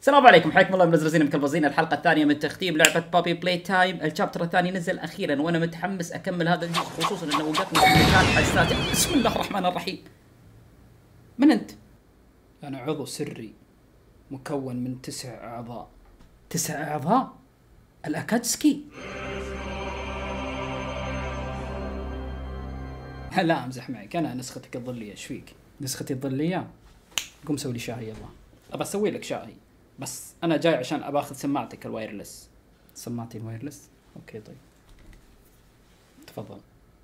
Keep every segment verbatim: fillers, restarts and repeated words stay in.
السلام عليكم، حياكم الله منزل من كلبزين. الحلقة الثانية من تختيم لعبة بابي بلاي تايم. الشابتر الثاني نزل أخيرا وأنا متحمس أكمل هذا الجزء، خصوصا أنه وقفنا في مكان حساس. بسم الله الرحمن الرحيم. من أنت؟ أنا عضو سري مكون من تسع أعضاء. تسع أعضاء؟ الأكاتسكي؟ لا أمزح معك، أنا نسختك الظلية. إيش فيك؟ نسختي الظلية؟ قم سوي لي شاي يلا. أبى أسوي لك شاي، بس أنا جاي عشان أبى أخذ سماعتك الوايرلس. سماعتي الوايرلس؟ أوكي طيب تفضل.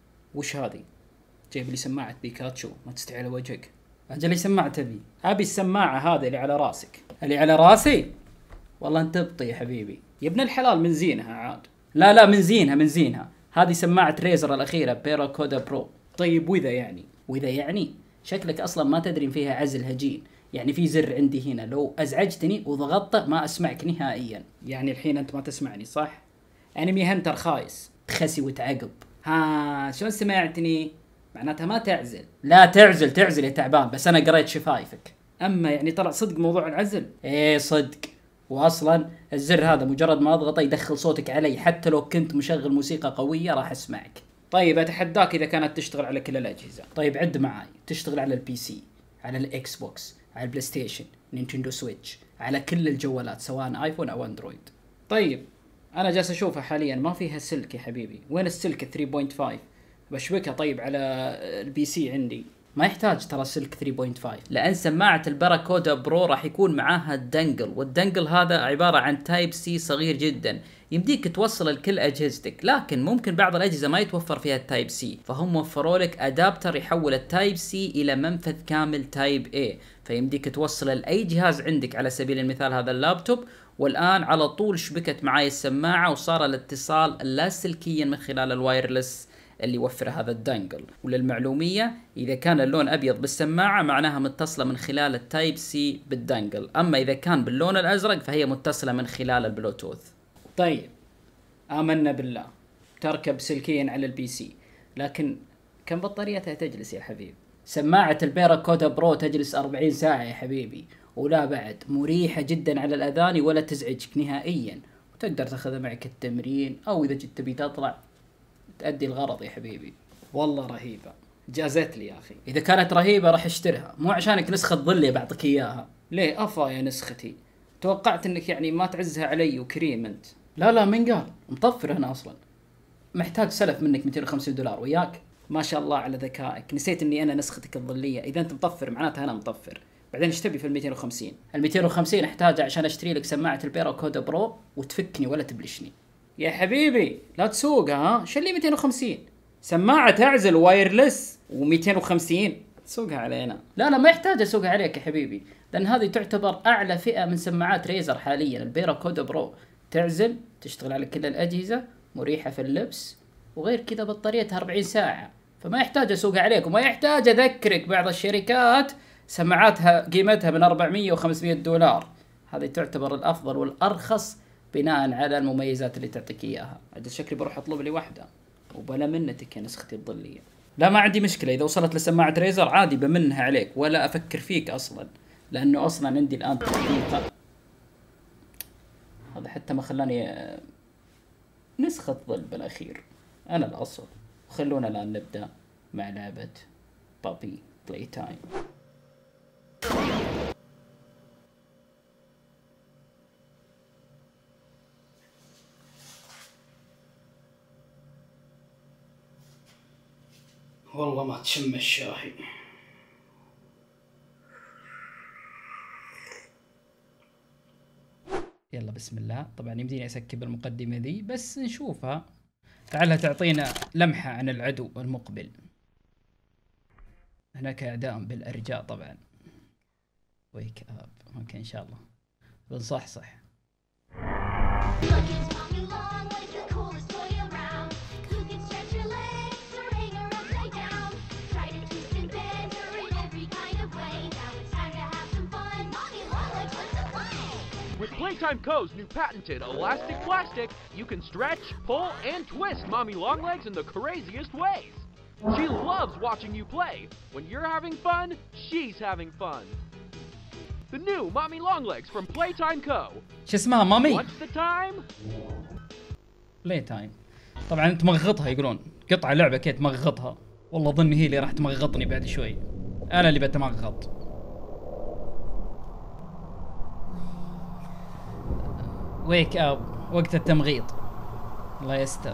وش هذه؟ جايب لي سماعة بيكاتشو، ما تستعي على وجهك. أجل لي سماعة تبي؟ أبي السماعة هذه اللي على راسك. اللي على راسي؟ والله أنت تبطي يا حبيبي. يا ابن الحلال من زينها عاد. لا لا من زينها من زينها. هذه سماعة ريزر الأخيرة بيراكودا برو. طيب وإذا يعني؟ وإذا يعني شكلك أصلا ما تدري إن فيها عزل هجين. يعني في زر عندي هنا لو أزعجتني وضغطته ما أسمعك نهائيا. يعني الحين أنت ما تسمعني صح؟ أنمي هنتر خايس. تخسي وتعقب. ها شلون سمعتني؟ معناتها ما تعزل. لا تعزل تعزل يا تعبان، بس أنا قريت شفايفك. أما يعني طلع صدق موضوع العزل؟ إيه صدق. وأصلا الزر هذا مجرد ما أضغطه يدخل صوتك علي، حتى لو كنت مشغل موسيقى قوية راح أسمعك. طيب أتحداك إذا كانت تشتغل على كل الأجهزة. طيب عد معاي. تشتغل على البي سي، على الإكس بوكس، على البلاي ستيشن، نينتندو سويتش، على كل الجوالات سواء آيفون أو أندرويد. طيب أنا جالس أشوفها حاليا ما فيها سلك يا حبيبي. وين السلك ثلاثة فاصلة خمسة؟ بشبكها طيب على البي سي عندي. ما يحتاج ترى سلك ثلاثة فاصلة خمسة، لأن سماعة الباراكودا برو راح يكون معاها الدنجل، والدنجل هذا عبارة عن تايب سي صغير جدا يمديك توصل لكل أجهزتك، لكن ممكن بعض الأجهزة ما يتوفر فيها التايب سي، فهم وفروا لك أدابتر يحول التايب سي إلى منفذ كامل تايب اي، فيمديك توصل لأي جهاز عندك. على سبيل المثال هذا اللابتوب، والآن على طول شبكت معاي السماعة وصار الاتصال اللاسلكيا من خلال الوايرلس اللي يوفر هذا الدنجل. وللمعلومية إذا كان اللون أبيض بالسماعة معناها متصلة من خلال التايب سي بالدنجل، أما إذا كان باللون الأزرق فهي متصلة من خلال البلوتوث. طيب آمنا بالله تركب سلكيا على البي سي، لكن كم بطاريتها تجلس يا حبيب؟ سماعة البيراكودا برو تجلس أربعين ساعة يا حبيبي، ولا بعد مريحة جدا على الأذان ولا تزعجك نهائيا، وتقدر تاخذها معك التمرين أو إذا جيت تبي تطلع تأدي الغرض يا حبيبي. والله رهيبة، جازت لي يا أخي. إذا كانت رهيبة راح اشتريها، مو عشانك نسخة ظلي بعطيك إياها. ليه أفا يا نسختي؟ توقعت إنك يعني ما تعزها علي وكريم أنت. لا لا من قال، مطفر أنا أصلا. محتاج سلف منك مئتين وخمسين دولار وياك. ما شاء الله على ذكائك، نسيت إني أنا نسختك الظلية. إذا أنت مطفر معناتها أنا مطفر. بعدين ايش تبي في المئتين وخمسين؟ المئتين وخمسين احتاجها عشان اشتري لك سماعة البيراكودا برو وتفكني ولا تبلشني. يا حبيبي لا تسوقها ها، شلي مئتين وخمسين سماعة تعزل وايرلس ومئتين وخمسين تسوقها علينا. لا لا ما يحتاج اسوقها عليك يا حبيبي، لان هذه تعتبر اعلى فئة من سماعات ريزر حاليا، البيراكودا برو. تعزل، تشتغل على كل الاجهزة، مريحة في اللبس، وغير كذا بطاريتها أربعين ساعة، فما يحتاج اسوقها عليك. وما يحتاج اذكرك بعض الشركات سماعاتها قيمتها من أربعمية وخمسمية دولار، هذه تعتبر الافضل والارخص بناء على المميزات اللي تعطيك اياها. عاد شكلي بروح اطلب لي واحدة وبلا منتك يا نسختي الظلية. لا ما عندي مشكلة، اذا وصلت لسماعة ريزر عادي بمنها عليك ولا افكر فيك اصلا، لانه اصلا عندي الان تطبيق هذا حتى ما خلاني نسخة ظل بالاخير. انا الاصل. خلونا الان نبدأ مع لعبة بابي بلاي تايم. والله ما تشم الشاهي. يلا بسم الله. طبعا يمديني اسكب المقدمة ذي بس نشوفها، لعلها تعطينا لمحة عن العدو المقبل. هناك اعدام بالارجاء طبعا. ويك اب. اوكي ان شاء الله بنصحصح. With Playtime Co.'s new patented elastic plastic, you can stretch, pull, and twist Mommy Longlegs in the craziest ways. She loves watching you play. When you're having fun, she's having fun. the new Mommy Longlegs from Playtime Co. شو اسمها مامي؟ What's the time? بلاي تايم. طبعا تمغطها يقولون قطعة لعبة كي تمغطها. والله اظن هي اللي راح تمغطني بعد شوي. انا اللي بتمغط. ويك اب وقت التمغيط. الله يستر.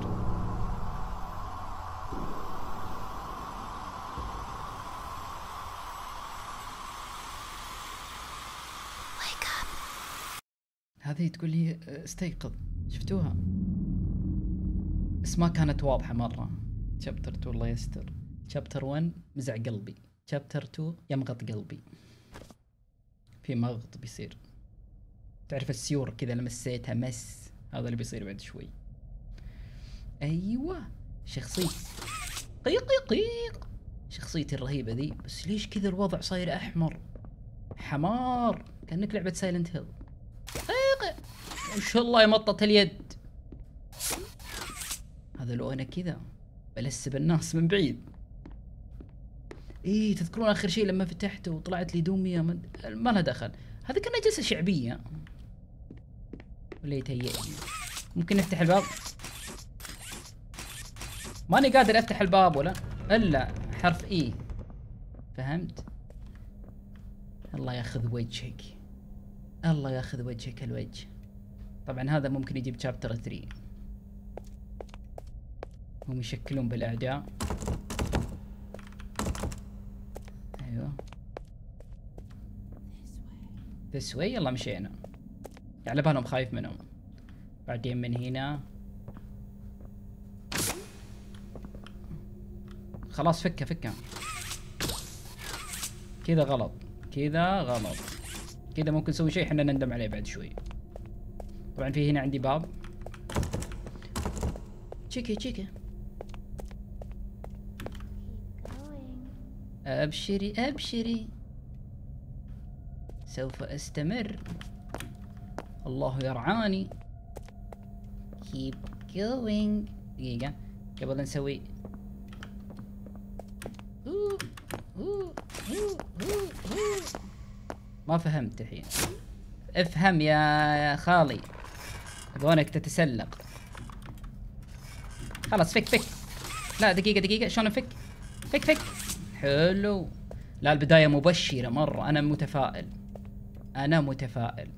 هذه تقول لي استيقظ. شفتوها؟ بس ما كانت واضحة مرة. شابتر تو الله يستر. شابتر واحد مزع قلبي. شابتر تو يمغط قلبي. في مغط بيصير. تعرف السيور كذا لمسيتها مس، هذا اللي بيصير بعد شوي. ايوه شخصية قيق قيق قيق. شخصيتي الرهيبة ذي. بس ليش كذا الوضع صاير احمر حمار؟ كأنك لعبة سايلنت هيل. قيق ان شاء الله يمطط اليد. هذا لو انا كذا بلسب الناس من بعيد. ايه تذكرون اخر شيء لما فتحته وطلعت لي دومية ما, ما لها دخل. هذا كان جلسة شعبية ولا يتهيألي. ممكن نفتح الباب؟ ماني قادر افتح الباب ولا الا حرف اي. فهمت؟ الله ياخذ وجهك. الله ياخذ وجهك الوجه. طبعا هذا ممكن يجيب شابتر ثلاثة. هم يشكلون بالاعداء. ايوه this way. يلا مشينا. يعني بالهم خايف منهم. بعدين من هنا خلاص فكه فكه. كذا غلط كذا غلط. كذا ممكن نسوي شيء احنا نندم عليه بعد شوي. طبعا في هنا عندي باب. تشيكي تشيكي. ابشري ابشري سوف استمر. الله يرعاني. keep going. دقيقة قبل نسوي أوه. أوه. أوه. أوه. ما فهمت الحين. افهم يا خالي. ابغونك تتسلق. خلاص فك فك. لا دقيقة دقيقة شلون نفك؟ فك فك. حلو. لا البداية مبشرة مرة. أنا متفائل. أنا متفائل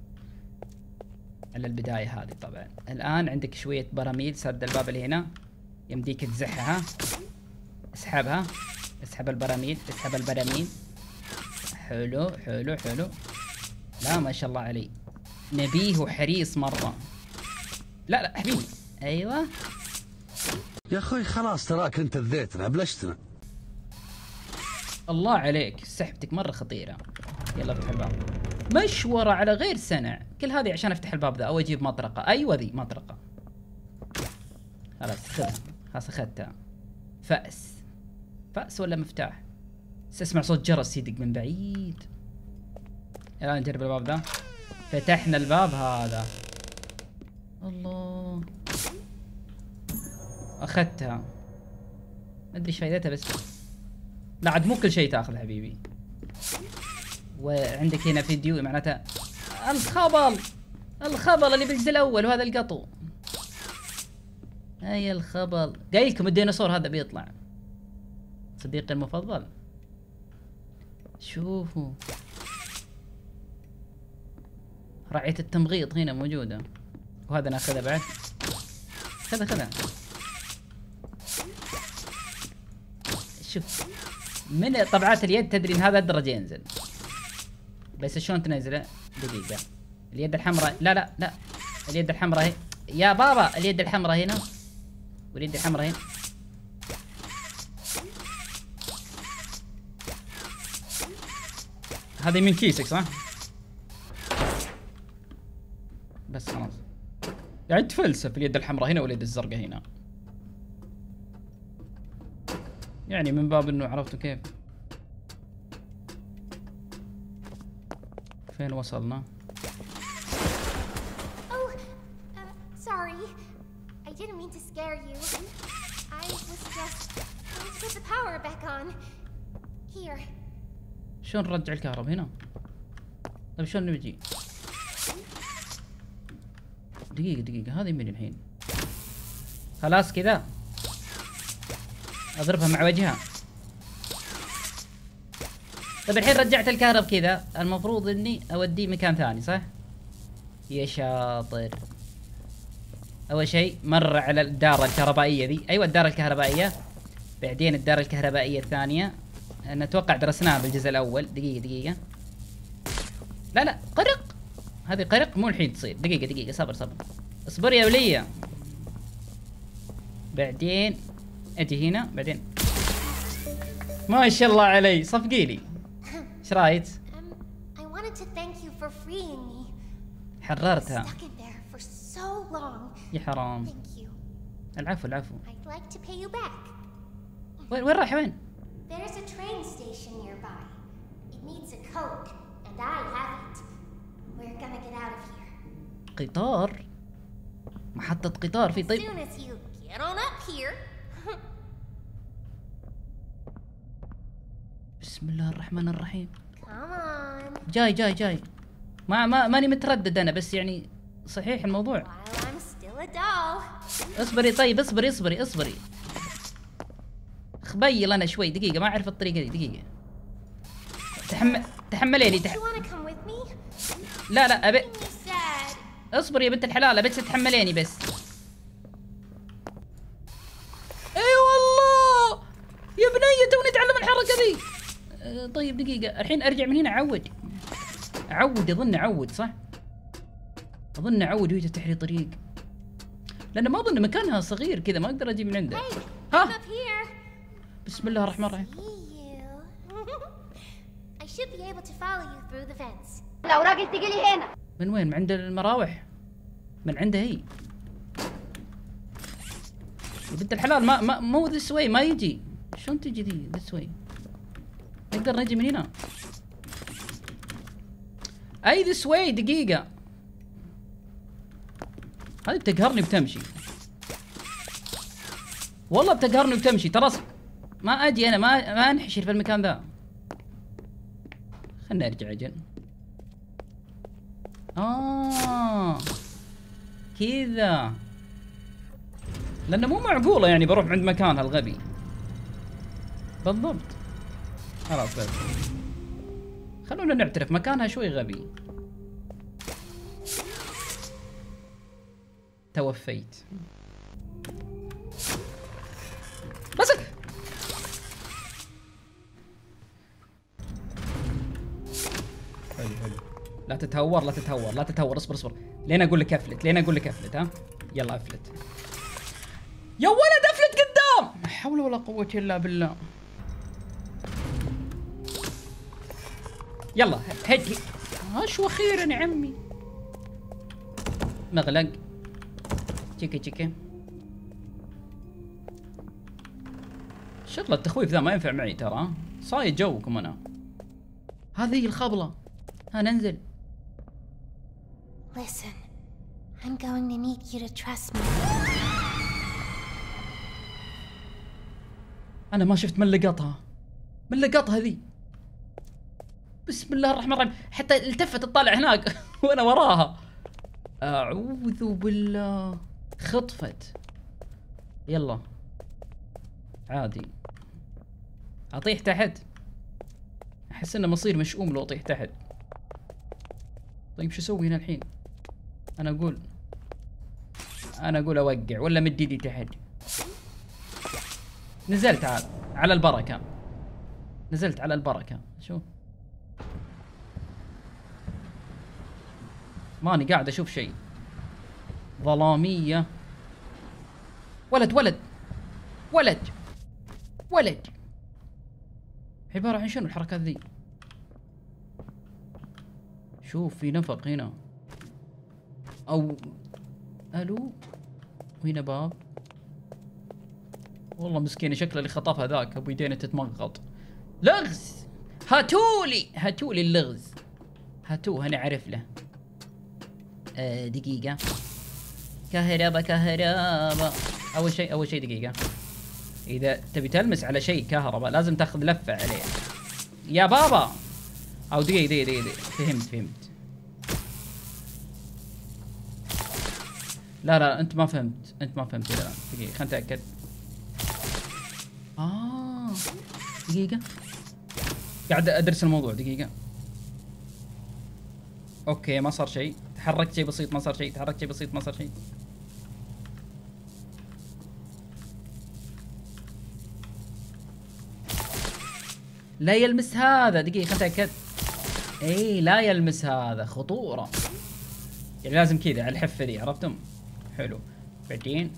على البداية هذه. طبعا الآن عندك شوية براميل. سد الباب اللي هنا. يمديك تزحها. اسحبها. اسحب البراميل. اسحب البراميل. حلو حلو حلو. لا ما شاء الله علي. نبيه وحريص مرة. لا لا حبيبي. أيوة يا أخوي خلاص تراك أنت ذيتنا بلشتنا. الله عليك سحبتك مرة خطيرة. يلا افتح الباب. مشورة على غير سنع. كل هذه عشان افتح الباب ذا او اجيب مطرقة. ايوه ذي مطرقة. خلاص خذها. خلاص اخذتها. فأس. فأس ولا مفتاح؟ بس اسمع صوت جرس يدق من بعيد. يلا نجرب الباب ذا. فتحنا الباب هذا. الله اخذتها. ما ادري ايش فايدتها بس. لا عاد مو كل شيء تاخذ حبيبي. وعندك هنا فيديو معناته الخبل. الخبل اللي بالجزء الاول وهذا القطو. اي الخبل. قايل لكم الديناصور هذا بيطلع. صديقي المفضل. شوفوا رعية التمغيط هنا موجودة. وهذا ناخذه بعد. خذها خذها. شوف من طبعات اليد تدري ان هذا الدرجة ينزل. بس شلون تنزله؟ دقيقة. اليد الحمراء. لا لا لا اليد الحمراء هي. يا بابا اليد الحمراء هنا. واليد الحمراء هنا. هذه من كيسك صح؟ بس خلاص. يعني تفلسف اليد الحمراء هنا واليد الزرقاء هنا. يعني من باب انه عرفتوا كيف. فين وصلنا؟ Oh, uh, sorry. I didn't mean to scare you. I was just trying to put the power back on. Here. شلون نرجع الكهرباء هنا؟ طيب شلون نجي؟ دقيقة دقيقة هذه من الحين؟ خلاص كذا اضربها مع وجهها. طيب الحين رجعت الكهرب كذا، المفروض اني اوديه مكان ثاني صح؟ يا شاطر. اول شيء مر على الدار الكهربائية ذي، ايوه الدار الكهربائية، بعدين الدار الكهربائية الثانية، انا اتوقع درسناها بالجزء الاول. دقيقة دقيقة، لا لا قرق، هذه قرق مو الحين تصير. دقيقة دقيقة صبر صبر، اصبر يا ولية. بعدين اجي هنا، بعدين ما شاء الله علي صفقي لي. ايش رايت؟ Um, I wanted to thank you for freeing me. حررتها. Stuck in there for so long. يا حرام. Thank you. العفو العفو. I'd like to pay you back. وين وين رايح وين؟ There's a train station nearby. It needs a code, and I have it. We're gonna get out of here. قطار؟ محطة قطار في As طيب. soon as you get on up here. بسم الله الرحمن الرحيم. Come on. جاي جاي جاي. ما ما ماني متردد انا، بس يعني صحيح الموضوع. While I'm still a doll. اصبري طيب، اصبري اصبري اصبري. خبيل انا شوي، دقيقة ما اعرف الطريقة دي، دقيقة. تحمل تحمليني تح... You wanna come with me? لا لا ابي. You said. اصبري يا بنت الحلال، ابي تتحمليني بس. اي والله يا بنية توني اتعلم الحركة ذي. أه طيب دقيقة، الحين ارجع من هنا اعود. اعود اظن اعود صح؟ اظن اعود وهي تفتح لي طريق. لان ما اظن مكانها صغير كذا، ما اقدر اجي من عنده. Hey, ها؟ I'm up here. بسم الله الرحمن الرحيم. See you. I should be able to follow you through the fence. لو راجل تجي لي هنا. من وين؟ من عند المراوح؟ من عندها هي. يا بنت الحلال ما ما مو ذس واي، ما يجي. شلون تجي ذي ذس واي؟ نقدر نجي من هنا. اي ذس واي. دقيقة، هذه بتقهرني وتمشي. والله بتقهرني وتمشي ترى. ما اجي انا، ما ما انحشر في المكان ذا. خلنا ارجع اجل. آه كذا، لأنه مو معقولة يعني بروح عند مكانها الغبي. بالضبط. خلاص بس خلونا نعترف مكانها شوي غبي. توفيت. بس حلو حلو. لا تتهور لا تتهور لا تتهور، اصبر اصبر لين اقول لك افلت، لين اقول لك افلت. ها يلا افلت يا ولد، افلت قدام. لا حول ولا قوة الا بالله. يلا هدي. شو اخيرا يا عمي. مغلق. تشيكي تشيكي. شغلة التخويف ذا ما ينفع معي ترى، صايد جوكم انا. هذه الخبلة. ها ننزل. Listen, I'm going to need you to trust me. انا ما شفت من لقطها، من لقطها ذي. بسم الله الرحمن الرحيم، حتى التفت تطالع هناك وانا وراها. اعوذ بالله. خطفت. يلا عادي. اطيح تحت. احس انه مصير مشؤوم لو اطيح تحت. طيب شو اسوي هنا الحين؟ انا اقول انا اقول اوقع ولا مد ايدي تحت. نزلت على على البركة. نزلت على البركة. شوف ماني قاعد اشوف شيء. ظلامية. ولد ولد ولد ولد. عبارة عن شنو الحركات ذي؟ شوف في نفق هنا او الو، وهنا باب. والله مسكينة شكله اللي خطفها ذاك ابو يدينه تتمغط. لغز. هاتولي هاتولي اللغز. هاتوه انا اعرف له. آه دقيقة. كهرباء كهرباء. اول شيء اول شيء دقيقة، اذا تبي تلمس على شيء كهرباء لازم تاخذ لفة عليه يا بابا. او دقيقة دقيقة دقيقة، فهمت فهمت. لا لا انت ما فهمت، انت ما فهمت. لا دقيقة خلينا نتأكد. اه دقيقة قاعد ادرس الموضوع. دقيقة اوكي ما صار شيء، تحركت شيء بسيط ما صار شيء، تحركت شيء بسيط ما صار شيء. لا يلمس هذا. دقيقة خلينا نتأكد. اي لا يلمس هذا، خطورة. يعني لازم كذا على الحفة دي، عرفتم؟ حلو. بعدين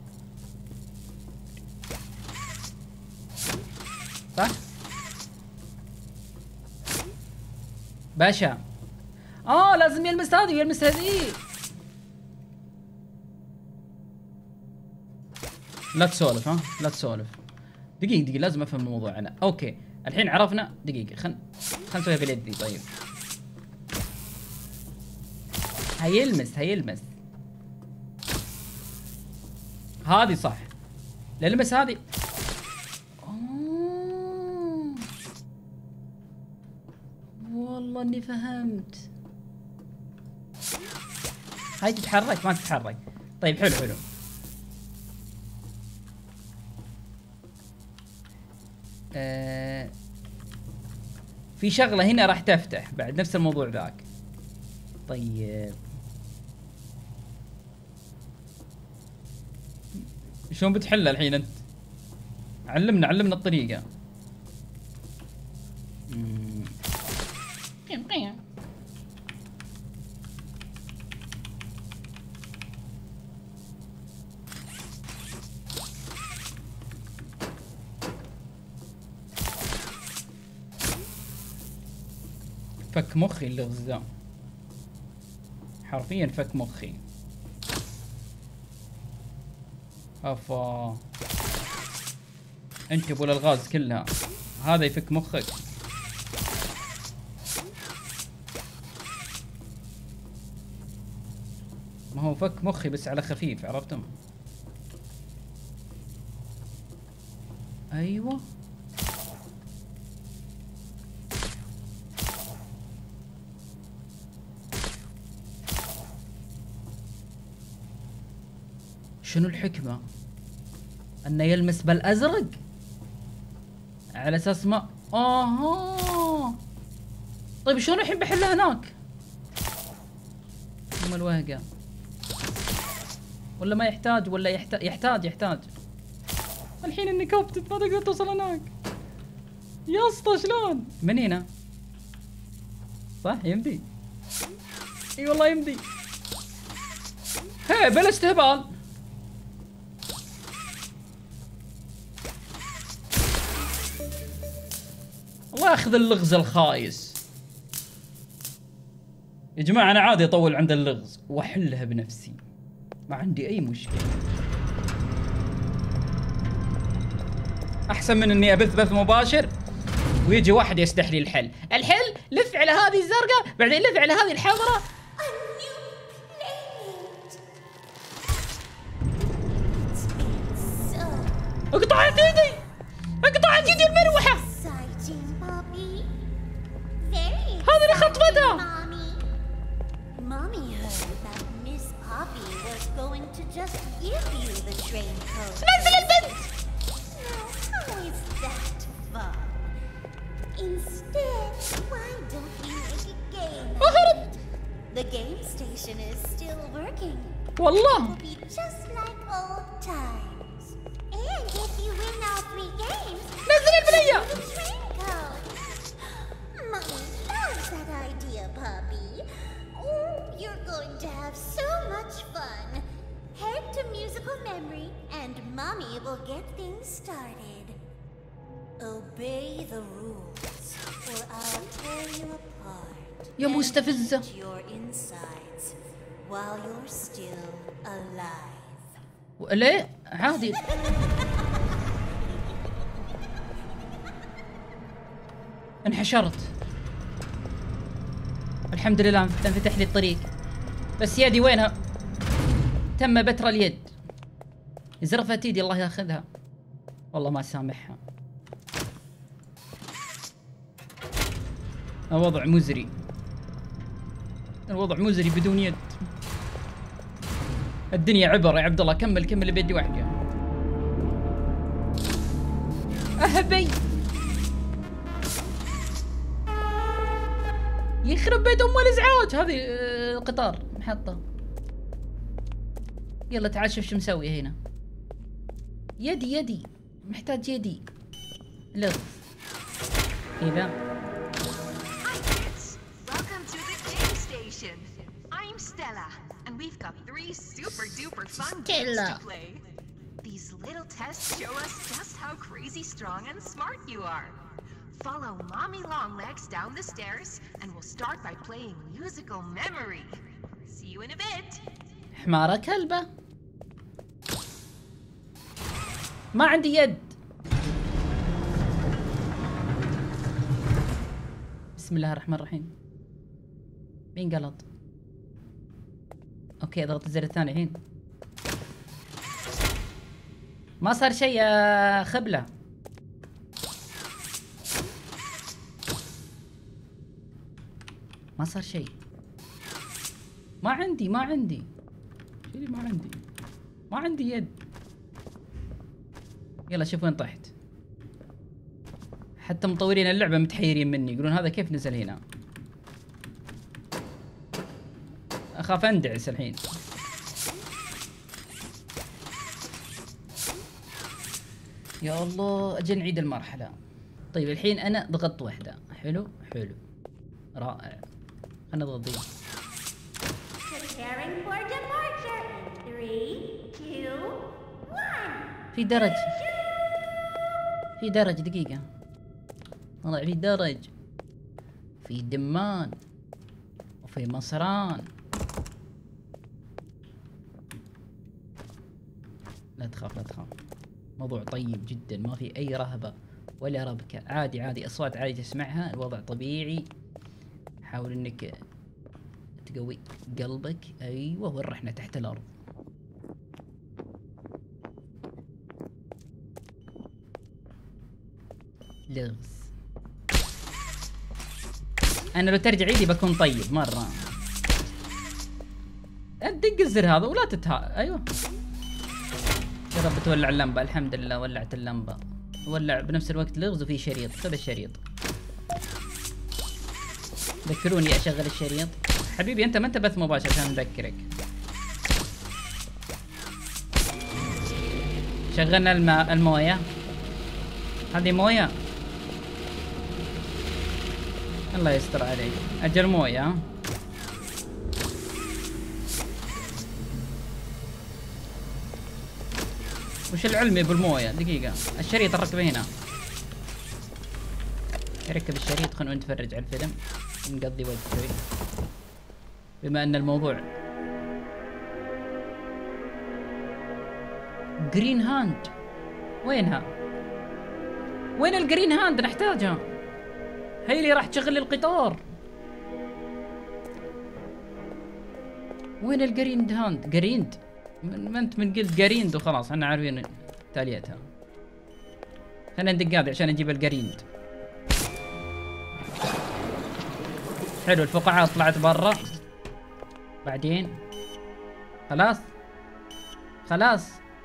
صح؟ باشا اه لازم يلمس هذه ويلمس هذه. لا تسولف ها، لا تسولف. دقيقة دقيقة لازم افهم الموضوع انا. اوكي الحين عرفنا. دقيقة خل خل نسويها باليد دي. طيب هيلمس هيلمس هذه صح. للمس هذه. أوه. والله اني فهمت. هاي تتحرك ما تتحرك. طيب حلو حلو. آه في شغلة هنا راح تفتح بعد نفس الموضوع ذاك. طيب شلون بتحلها الحين انت؟ علمنا علمنا الطريقة. فك مخي اللغز ذا، حرفيا فك مخي. افا انت ابو الالغاز كلها، هذا يفك مخك. ما هو فك مخي بس على خفيف، عرفتم؟ ايوه شنو الحكمة؟ انه يلمس بالازرق على اساس ما اها. طيب شلون الحين بحلها هناك؟ ام الوهقة. ولا ما يحتاج ولا يحتاج يحتاج يحتاج. الحين اني كوبتت ما تقدر توصل هناك. يا اسطى شلون؟ من هنا؟ صح يمدي. اي والله يمدي. هي بلا استهبال. الله ياخذ اللغز الخايس. يا جماعة أنا عادي أطول عند اللغز وأحلها بنفسي، ما عندي أي مشكلة. أحسن من إني أبث بث مباشر ويجي واحد يسدح لي الحل. الحل لف على هذه الزرقاء بعدين لف على هذه الحمراء. اقطعت يدي، اقطعت يدي المروحة. هذا اللي خطفتها. Mommy heard that Miss Poppy was going to just give you the train code. نزل البنت. Now, how is that fun? Instead, why don't we make a game out of it? The game station is still working. والله. It will be just like old times. And if you win all three games, نزل البنية. the train code. Mommy loves that idea, Poppy. Oh, you're going to have so much fun. Head to musical memory and Mommy will get things started. Obey the rules or I'll tear you apart. يا مستفزة. And your insides while you're still alive. ليه؟ عادي. انحشرت. الحمد لله انفتح لي الطريق. بس يدي وينها؟ تم بتر اليد. زرفت ايدي الله ياخذها. والله ما سامحها. الوضع مزري. الوضع مزري بدون يد. الدنيا عبر يا عبد الله، كمل كمل بيدي واحده. اهبي يخرب بيت ام الازعاج. هذه آه، قطار محطة. يلا تعال شوف شو مسوي هنا. يدي يدي محتاج يدي. لغز كذا. Hi kids! Welcome to the game station. I'm Stella, and we've got three super duper fun games Stella. to play. These little tests show us just how crazy strong and smart you are. Follow Mommy Longlegs down the stairs, and we'll start by playing musical memory. See you in a bit. حمارة كلبة. ما عندي يد. بسم الله الرحمن الرحيم. مين قلط؟ اوكي اضغط الزر الثاني الحين. ما صار شيء يا خبلة. ما صار شيء. ما عندي ما عندي. شيلي ما عندي. ما عندي يد. يلا شوف وين طحت. حتى مطورين اللعبة متحيرين مني، يقولون هذا كيف نزل هنا. اخاف اندعس الحين. يا الله اجل نعيد المرحلة. طيب الحين انا ضغطت واحدة. حلو حلو رائع. انا ضغط ذي. Preparing for departure. Three, two, one. في درج. في درج دقيقة. طلع في درج. في دمان. وفي مصران. لا تخاف لا تخاف. موضوع طيب جدا، ما في أي رهبة ولا ربكة. عادي عادي، أصوات عادي تسمعها، الوضع طبيعي. حاول إنك تقوي قلبك. أيوة وين رحنا؟ تحت الأرض. لغز. انا لو ترجع ايدي بكون طيب مره. دق الزر هذا ولا تتها. ايوه يا رب تولع اللمبه. الحمد لله ولعت اللمبه. ولع بنفس الوقت لغز وفي شريط. خذ الشريط. ذكروني اشغل الشريط. حبيبي انت ما انت بث مباشر عشان نذكرك. شغلنا الماء المويه. هذه مويه. الله يستر عليك. اجل مويه. ها وش العلمي بالمويه؟ دقيقة الشريط نركبه هنا. ركب الشريط. خلونا نتفرج على الفيلم ونقضي وقت شوي بما ان الموضوع. جرين هاند وينها؟ وين الجرين هاند؟ نحتاجها. هي اللي راح تشغل القطار. وين الجرين هاند؟ جريند؟ ما انت من قلت جريند وخلاص احنا عارفين تاليتها. خلينا ندق هذه عشان نجيب الجريند. حلو الفقاعات طلعت برا. بعدين خلاص خلاص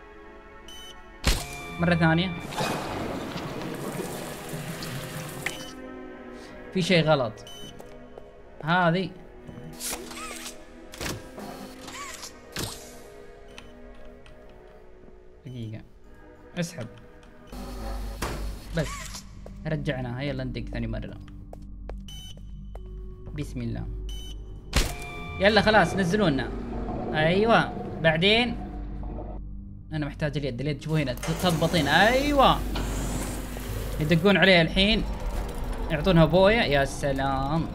مرة ثانية. في شيء غلط. هذه دقيقة اسحب بس. رجعناها. يلا ندق ثاني مرة. بسم الله. يلا خلاص نزلونا. ايوه بعدين انا محتاج اليد. اليد شوفوا هنا تضبطين. ايوه يدقون عليها الحين يعطونها بويا. يا سلام.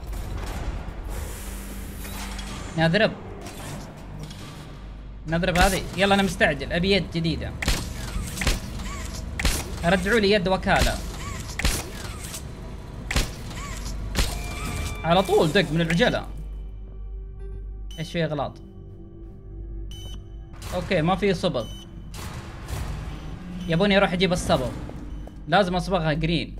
نضرب نضرب هذه. يلا انا مستعجل ابي يد جديدة. رجعوا لي يد وكالة على طول. دق من العجلة. ايش في اغلاط؟ اوكي ما في صبغ. يبوني اروح اجيب الصبغ. لازم اصبغها جرين.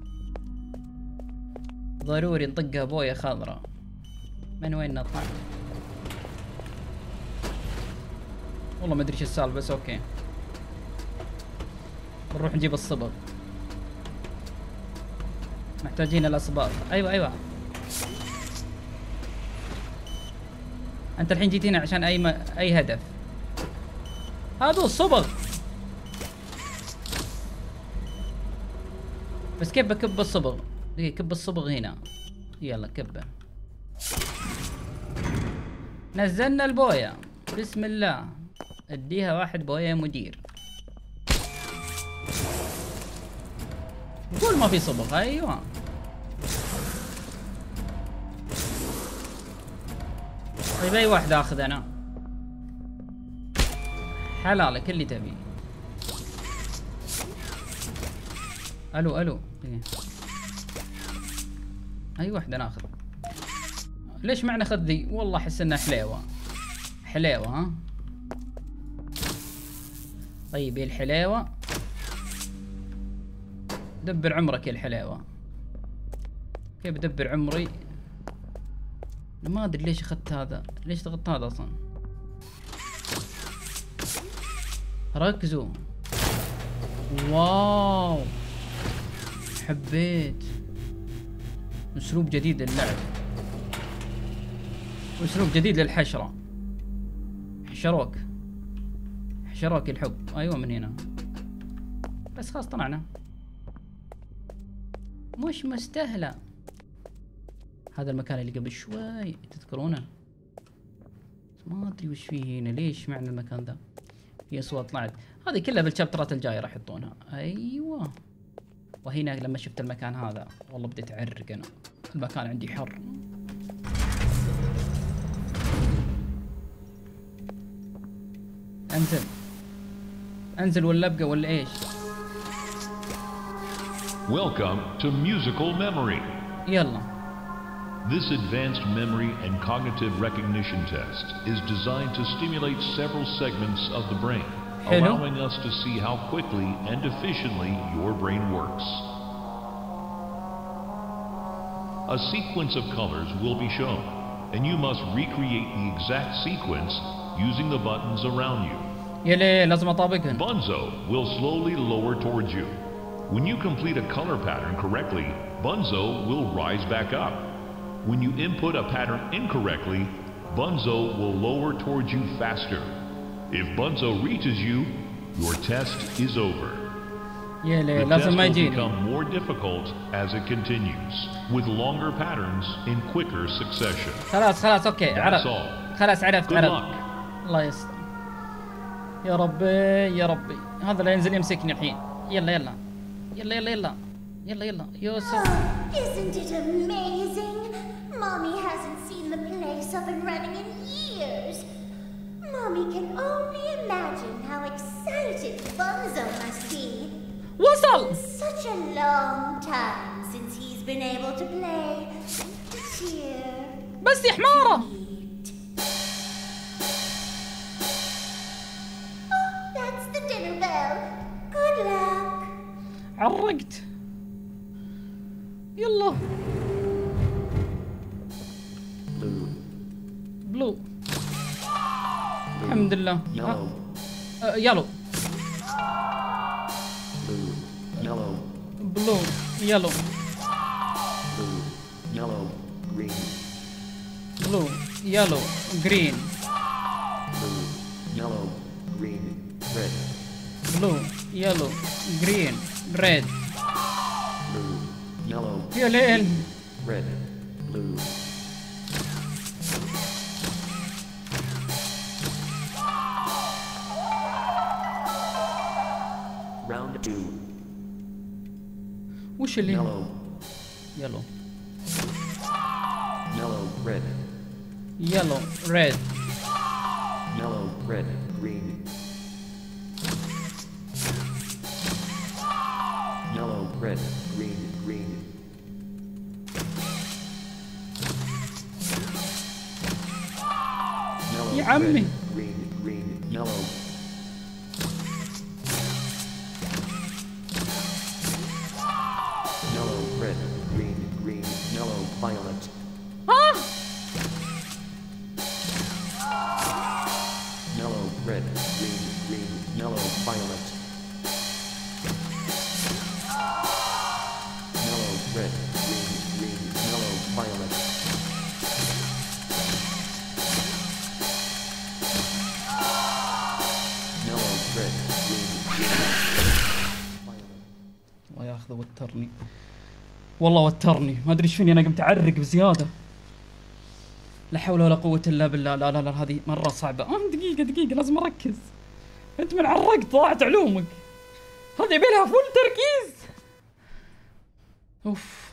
ضروري نطقها بوية خضراء. من وين نطلع؟ والله ما ادري ايش السالفه بس اوكي. نروح نجيب الصبغ. محتاجين الاصباغ. ايوه ايوه. انت الحين جيتينا عشان اي م... اي هدف. هذا الصبغ. بس كيف بكب الصبغ؟ دقيقة كب الصبغ هنا. يلا كبه. نزلنا البوية. بسم الله. اديها واحد بوية يا مدير. قول ما في صبغ. ايوه. طيب اي واحد اخذ انا. حلالك اللي تبي. الو الو. اي واحدة ناخذ. ليش ما ناخذ ذي؟ والله احس انها حليوة. حليوة ها. طيب يا الحليوة. دبر عمرك يا الحلاوة. كيف بدبر عمري؟ أنا ما أدري ليش أخذت هذا، ليش ضغطت هذا أصلا؟ ركزوا. واو حبيت. أسلوب جديد للعب. أسلوب جديد للحشرة. حشروك. حشروك الحب. أيوة من هنا. بس خلاص طلعنا. مش مستاهلة. هذا المكان اللي قبل شوي تذكرونه؟ ما ادري وش فيه هنا، ليش معنى المكان ذا؟ في اصوات طلعت، هذه كلها بالشابترات الجاية راح يحطونها. ايوه. وهنا لما شفت المكان هذا والله بديت اعرق انا، المكان عندي حر. انزل. انزل ولا ابقى ولا ايش؟ Welcome to Musical Memory. يلا. This advanced memory and cognitive recognition test is designed to stimulate several segments of the brain, Hello? allowing us to see how quickly and efficiently your brain works. A sequence of colors will be shown, and you must recreate the exact sequence using the buttons around you. يلي لازم اطابقهن. Bunzo will slowly lower towards you. When you complete a color pattern correctly, Bunzo will rise back up. When you input a pattern incorrectly, Bunzo will lower towards you faster. If Bunzo reaches you, your test is over. يلي The test لازم ما will يجيني. become more difficult as it continues, with longer patterns in quicker succession. خلاص خلاص اوكي That's عرفت. all. خلاص عرفت Good عرفت. luck. الله يستر. يا ربي يا ربي، هذا اللي ينزل يمسكني الحين. يلا يلا يلا يلا يلا يلا يلا يوسف. Isn't it amazing? Mommy hasn't seen the place up and running in years. Mommy can only imagine how excited Bunzo must be. وصل. Such a long time since he's been able to play. Cheer. بس يا حمارة. Oh, that's the dinner bell. Good luck. عرقت. يلا. بلو. الحمد لله. Yellow. آه، يلو. Blue. Yellow. بلو. يلو. Blue. Yellow. Green. بلو. يلو. جرين. Blue. Yellow. Green. Red. بلو. يلو. جرين. ريد. Blue. Yellow. يا ليل. Red. Blue. Round two. وش اللي؟ Yellow. يلو. Yellow. Red. يلو. ريد. Yellow. Red. Green. Yellow. Red. Green. Green. Yellow. يا عمي. Red, green. Green. Yellow. Yellow. Red. Green. Green. Yellow. Violet. آه. Yellow. Red. Mellow violet. Mellow red, green, green, mellow violet. Mellow red, green, green, violet. الله ياخذه وترني. والله وترني، ما ادري ايش فيني، انا قمت اعرق بزياده. لا حول ولا قوة الا بالله. لا لا لا هذه مرة صعبة. آه دقيقة دقيقة لازم اركز. انت من عرقت ضاعت علومك. هذه يبي لها فل تركيز. اوف.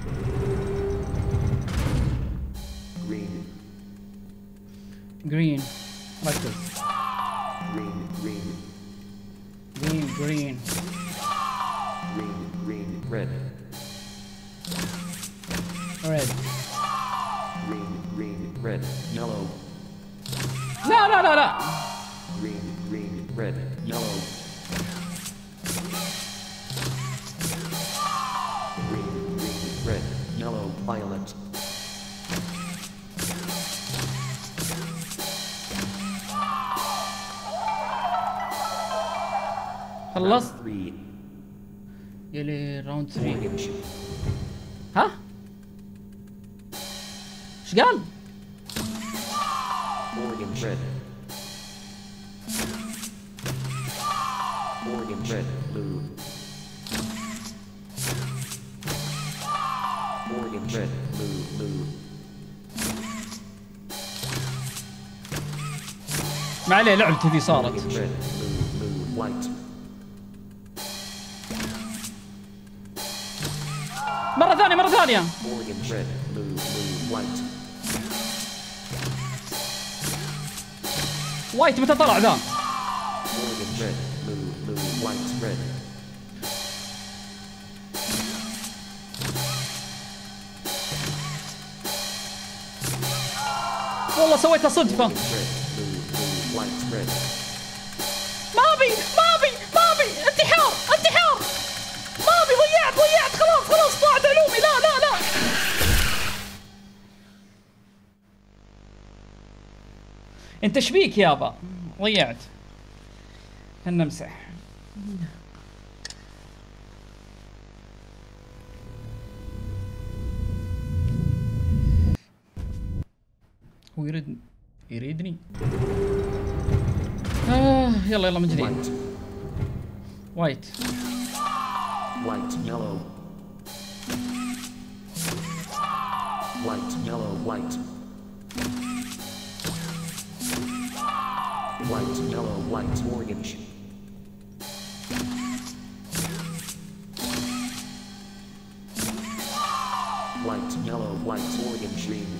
Green, جرين. ركز. green, green, جرين جرين. green, green, red. ريد. Green, green, red, yellow. لا لا لا لا. Green, green, red, yellow. Green, green, red, yellow, violet. خلصت؟ Three, يلي راوند ثلاثة. orange. ها؟ ايش قال؟ Orange, red. Orange, red, blue. Orange, red, blue, blue. ما عليه لعبتي ذي صارت. Orange, red, blue, blue, white. مرة ثانية مرة ثانية. Orange, red, blue, blue, white. وايت متى طلع ذا؟ Orange, red, blue, blue, white, red. والله سويتها صدفة. Orange, red, blue, blue, white, red. ما ابي ما ابي ما ابي انتحار انتحار. ما ابي ضيعت ضيعت خلاص خلاص ضاعت علومي. لا لا لا. انت ايش بيك يابا؟ ضيعت. خلنا نمسح. هو يريد يريدني. آه يلا يلا من جديد. White, وايت. white, yellow. White, yellow, white. White, yellow, white, orange. White, yellow, white, orange, green.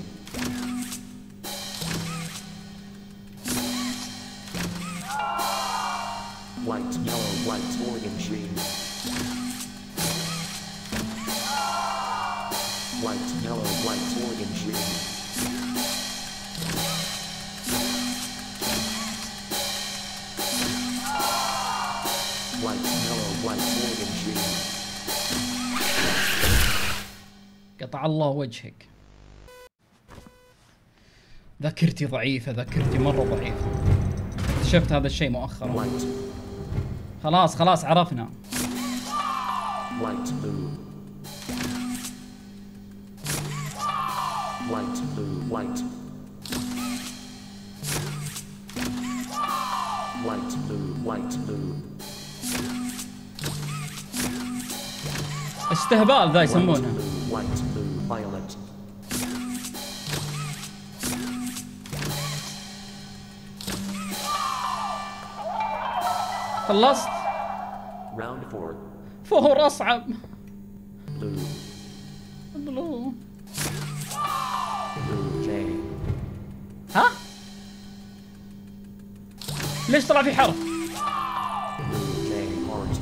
White, yellow, white, orange, green. White, yellow, white, orange, green. White, yellow, white, orange, green. قطع الله وجهك. ذاكرتي ضعيفة ذاكرتي مرة ضعيفة. اكتشفت هذا الشيء مؤخرا. White, خلاص خلاص عرفنا. white, blue. White, blue, white. White, blue, white, blue. استهبال ذا White, يسمونه. blue, white, blue, violet. خلصت؟ Round four. فور اصعب. Blue, بلو. blue, J. ها؟ ليش طلع في حرف؟ Blue, J, heart.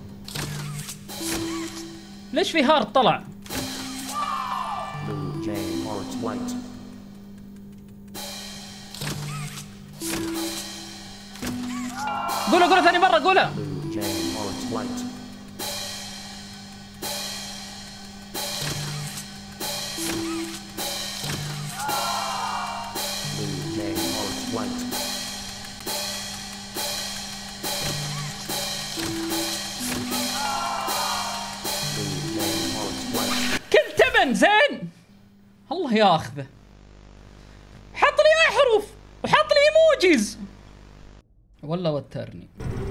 ليش في هارت طلع؟ Blue, J, heart, white. قوله قوله ثاني مرة قوله. Blue, J, heart, white. Blue, J, heart, white. ياخذه. حط لي احرف وحط لي ايموجيز. والله وترني.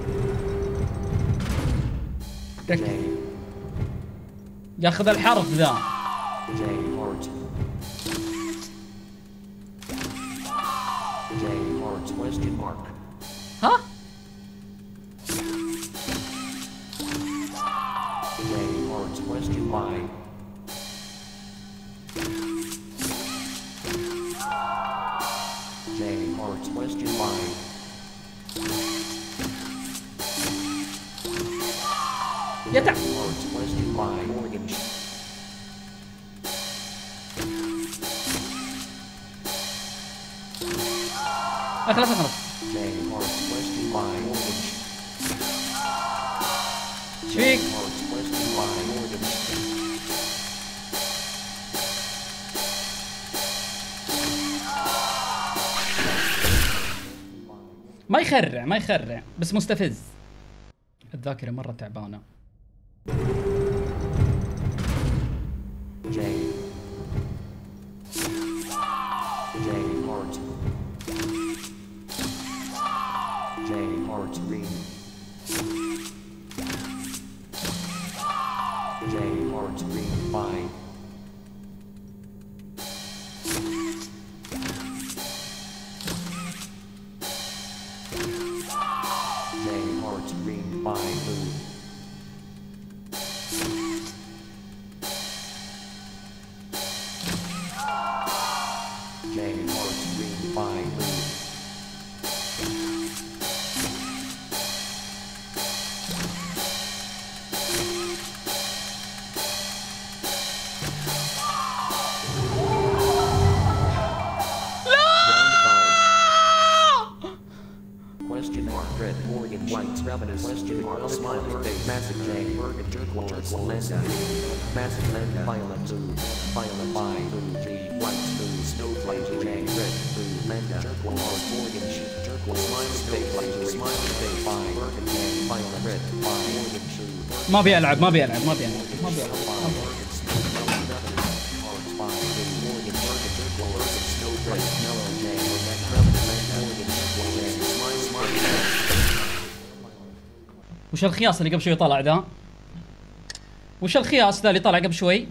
ياخذ الحرف ذا. J heart. J heart question mark. ها؟ J heart question why. J heart question why. يا تع Heart question why mortgage. اخلص اخلص. J heart question why mortgage. ايش فيك؟ Heart question why mortgage. ما يخرع ما يخرع بس مستفز. الذاكرة مرة تعبانة. J. J heart. J heart green. J heart green fine. J heart green fine blue. J heart green fine blue. Question mark red Morgan White Ravenous question mark smiley face massive J Morgan turquoise Lenda massive Lenda violet blue violet by blue G white blue snowflake J red blue Lenda turquoise Morgan sheep turquoise smiley face smiley face by Morgan J violet red by Morgan shoe ما ابي العب ما ابي العب ما ابي العب ما ابي العب. وش الخياس اللي قبل شوي طلع ذا؟ وش الخياس ذا اللي طلع قبل شوي؟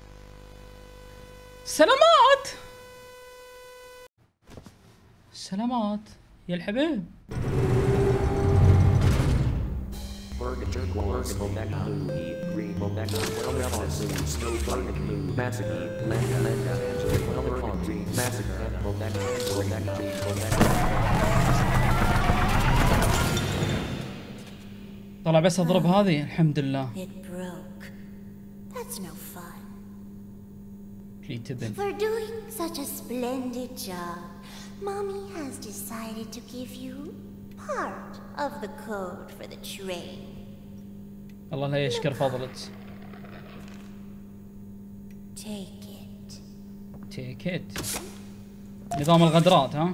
سلامات سلامات يا الحبيب. Morgan turquoise Momeka blue green Momeka Ravenous blue snowflake blue massive Lenda Lenda Angelic Morgan green massive Momeka Momeka Momeka. طلع بس اضرب هذه الحمد لله. It broke. That's no fun. لي تبن. For doing such a splendid job, Mommy has decided to give you part of the code for the train. الله لا يشكر فضلك. Take it. تيك ات. نظام الغدرات ها؟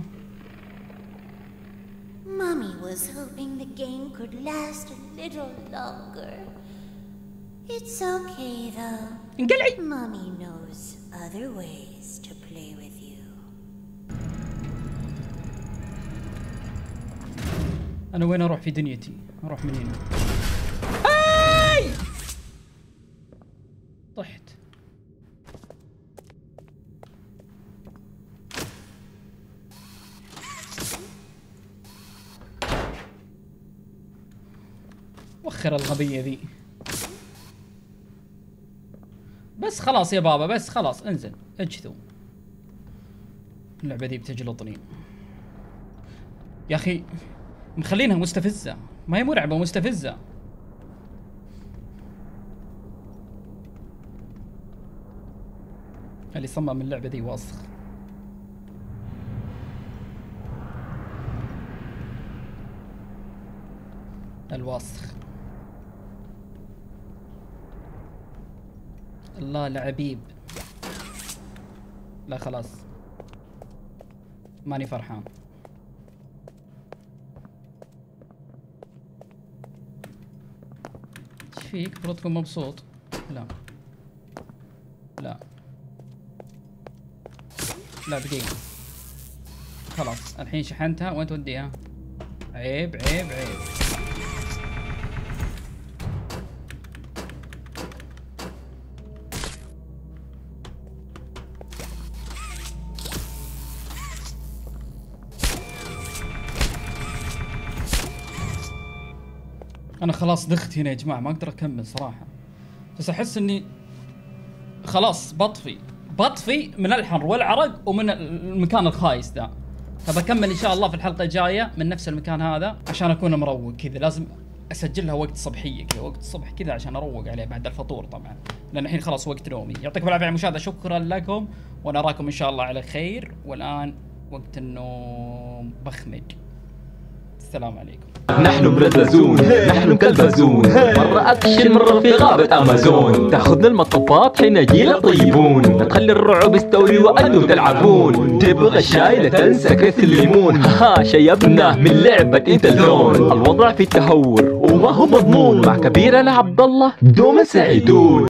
Mommy was hoping the game could last a little longer. It's okay though. انقلعي. Mommy knows other ways to play with you. انا وين اروح في دنيتي؟ اروح من هنا. هاي! طحت. وخر الغبية ذي. بس خلاص يا بابا بس خلاص انزل اجثو. اللعبة ذي بتجلطني. يا اخي مخلينها مستفزة، ما هي مرعبة مستفزة. اللي صمم اللعبة ذي وسخ. الوسخ. الله لعبيب. لا خلاص ماني فرحان. ايش فيك؟ المفروض تكون مبسوط. لا لا لا دقيقة. خلاص الحين شحنتها، وين توديها؟ عيب عيب عيب. انا خلاص دخت هنا يا جماعة، ما اقدر اكمل صراحة، بس احس اني خلاص بطفي بطفي من الحر والعرق ومن المكان الخايس ذا. فبكمل ان شاء الله في الحلقة الجاية من نفس المكان هذا عشان اكون مروق كذا. لازم اسجلها وقت صبحية كذا، وقت الصبح كذا عشان اروق عليه بعد الفطور طبعا، لان الحين خلاص وقت نومي. يعطيكم العافية على المشاهدة، شكرا لكم، ونراكم ان شاء الله على خير. والان وقت النوم بخمد. السلام عليكم. نحن مرززون، نحن كالبزون، مرة أكشن مرة في غابة أمازون، تاخذنا المطبات حين يجينا طيبون، نخلي الرعب يستوي وأنتم تلعبون، تبغى الشاي لا تنسى كيس الليمون، ها شيبنا من لعبة انت اللون، الوضع في تهور وما هو مضمون، مع كبيرنا عبد الله دوما سعيدون.